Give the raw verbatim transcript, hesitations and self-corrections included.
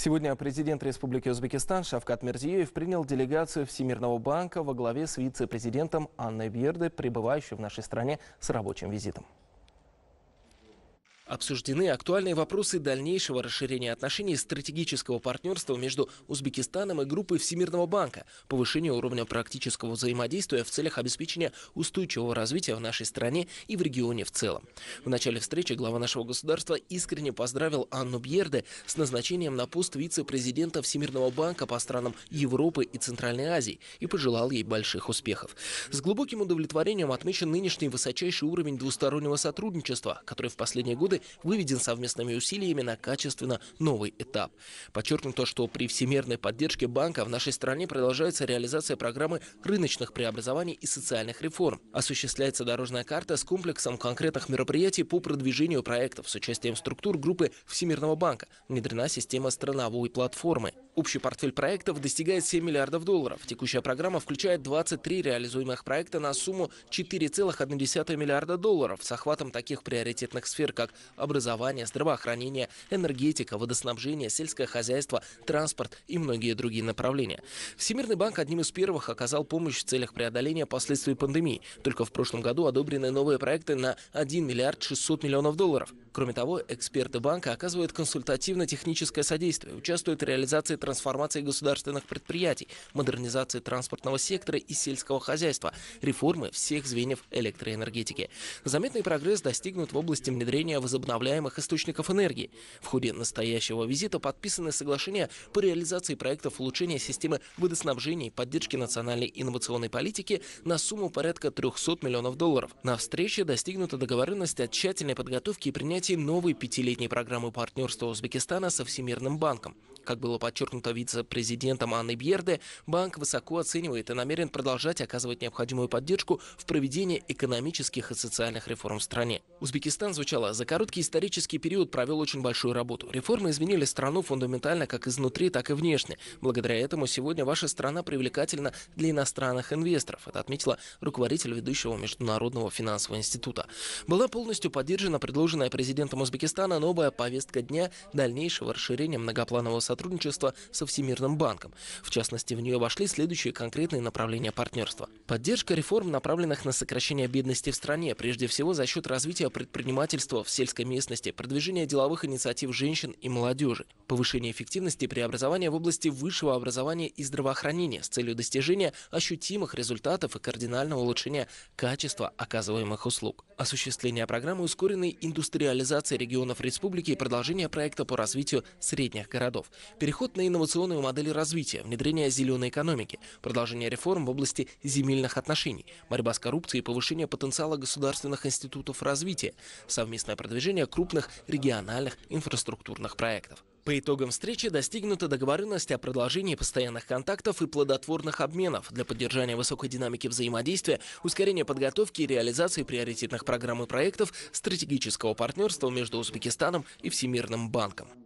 Сегодня президент Республики Узбекистан Шавкат Мирзиёев принял делегацию Всемирного банка во главе с вице-президентом Анной Бьерде, прибывающей в нашей стране с рабочим визитом. Обсуждены актуальные вопросы дальнейшего расширения отношений стратегического партнерства между Узбекистаном и группой Всемирного банка, повышения уровня практического взаимодействия в целях обеспечения устойчивого развития в нашей стране и в регионе в целом. В начале встречи глава нашего государства искренне поздравил Анну Бьерде с назначением на пост вице-президента Всемирного банка по странам Европы и Центральной Азии и пожелал ей больших успехов. С глубоким удовлетворением отмечен нынешний высочайший уровень двустороннего сотрудничества, который в последние годы выведен совместными усилиями на качественно новый этап. Подчеркнуто, что при всемирной поддержке банка в нашей стране продолжается реализация программы рыночных преобразований и социальных реформ. Осуществляется дорожная карта с комплексом конкретных мероприятий по продвижению проектов с участием структур группы Всемирного банка. Внедрена система страновой платформы. Общий портфель проектов достигает семь миллиардов долларов. Текущая программа включает двадцать три реализуемых проекта на сумму четыре целых одна десятая миллиарда долларов с охватом таких приоритетных сфер, как образование, здравоохранение, энергетика, водоснабжение, сельское хозяйство, транспорт и многие другие направления. Всемирный банк одним из первых оказал помощь в целях преодоления последствий пандемии. Только в прошлом году одобрены новые проекты на один миллиард шестьсот миллионов долларов. Кроме того, эксперты банка оказывают консультативно-техническое содействие, участвуют в реализации трансформации государственных предприятий, модернизации транспортного сектора и сельского хозяйства, реформы всех звеньев электроэнергетики. Заметный прогресс достигнут в области внедрения возобновляемых источников энергии. В ходе настоящего визита подписаны соглашения по реализации проектов улучшения системы водоснабжения и поддержки национальной инновационной политики на сумму порядка трёхсот миллионов долларов. На встрече достигнута договоренность о тщательной подготовке и принятии новой пятилетней программы партнерства Узбекистана со Всемирным банком. Как было подчеркнуто вице-президентом Анной Бьерде, банк высоко оценивает и намерен продолжать оказывать необходимую поддержку в проведении экономических и социальных реформ в стране. Узбекистан, звучало, за короткий исторический период провел очень большую работу. Реформы изменили страну фундаментально как изнутри, так и внешне. Благодаря этому сегодня ваша страна привлекательна для иностранных инвесторов. Это отметила руководитель ведущего Международного финансового института. Была полностью поддержана предложенная президентом Узбекистана новая повестка дня дальнейшего расширения многопланового сотрудничества со Всемирным банком. В частности, в нее вошли следующие конкретные направления партнерства. Поддержка реформ, направленных на сокращение бедности в стране, прежде всего за счет развития предпринимательства в сельской местности, продвижение деловых инициатив женщин и молодежи, повышение эффективности преобразования в области высшего образования и здравоохранения с целью достижения ощутимых результатов и кардинального улучшения качества оказываемых услуг, осуществление программы ускоренной индустриализации регионов республики и продолжение проекта по развитию средних городов, переход на инновационные модели развития, внедрение зеленой экономики, продолжение реформ в области земельных отношений, борьба с коррупцией и повышение потенциала государственных институтов развития, совместное продвижение крупных региональных инфраструктурных проектов. По итогам встречи достигнута договоренность о продолжении постоянных контактов и плодотворных обменов для поддержания высокой динамики взаимодействия, ускорения подготовки и реализации приоритетных программ и проектов стратегического партнерства между Узбекистаном и Всемирным банком.